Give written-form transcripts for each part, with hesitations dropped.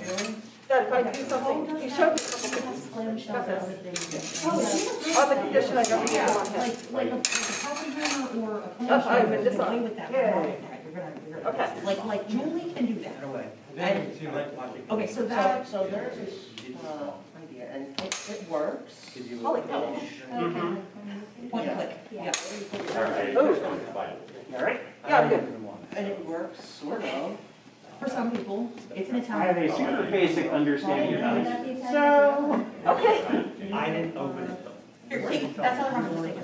That if I do something, he showed me a couple things. Got this. On the condition I don't need one head. Like a coffee hammer or a Oh, I'm in this play one. with that. Yeah. Okay. Like Julie can do that. Okay, so that. So there's this idea, and it works. Holy cow. Point and click. Yeah. Ooh. All right? Yeah, I'm good. And it works, sort of. For some people, it's an I have Italian. a super basic understanding of this. So, okay. I didn't open it though. Here, take, that's how I'm mistaken.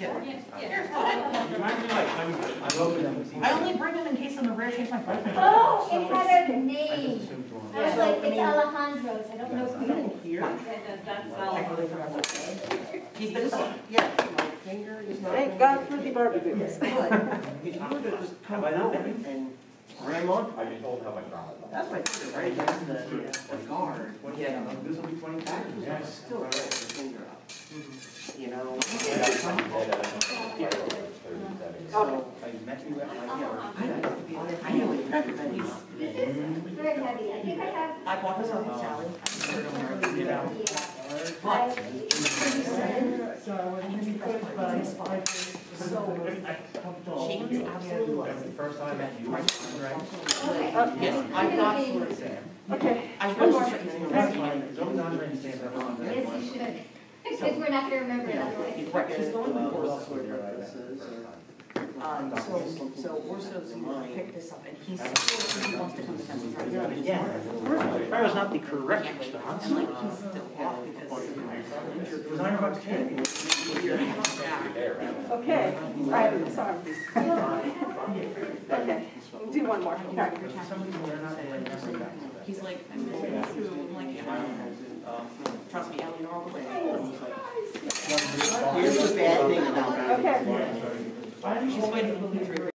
I only bring them in case I'm a rare change my life. Oh, it had a name. I was like, it's Alejandro's. I don't know who it is. Here? I totally forgot what it was. He's been fun. Yeah, my finger is not. Thank God for the Barbie boots. But if you were to just come over and ram on, I've been told how much drama. that's my finger, right? That's the guard. Yeah, this will be 20 pounds. I still got the finger up. You know? So, I met you at my, I know it. This is very heavy. I think I have. I bought this off of Sally. She absolutely loves it. First time I met you, right? Yes, I'm not sure. Okay. I was Yes, you should. Because we're not going to remember it otherwise. Right, she's going to course for purposes or. So Orso's picked this up and he wants to come to Kansas. Yeah. That was not the correct response. And like he's still off because. Okay. I have this arm. Okay. Do one more. Okay. He's like, I'm missing this too. I'm like, yeah. Trust me, Eleanor all the way. Here's the bad thing about that. Okay. She's fighting the